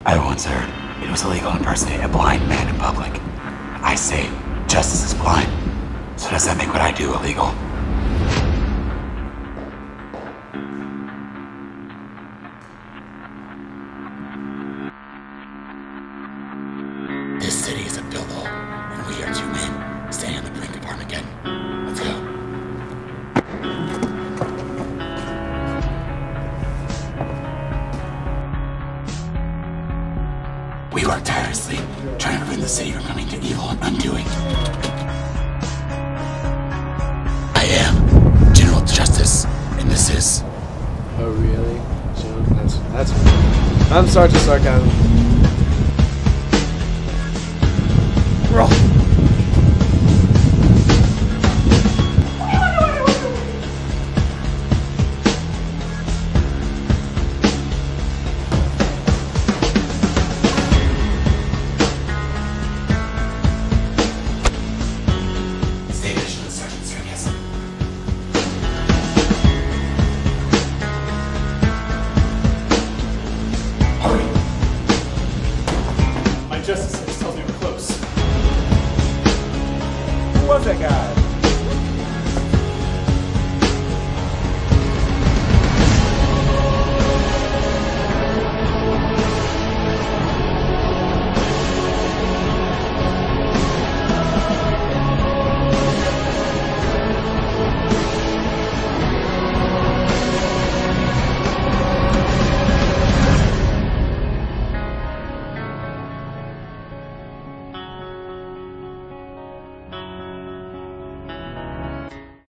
I once heard it was illegal to impersonate a blind man in public. I say justice is blind. So does that make what I do illegal? This city is a pillow, and we are two men standing on the brink of Armageddon. Let's go. We work tirelessly, trying to prevent the city from coming to evil and undoing. I am General Justice, and this is... Oh really? That's I'm Sergeant Sarcasm.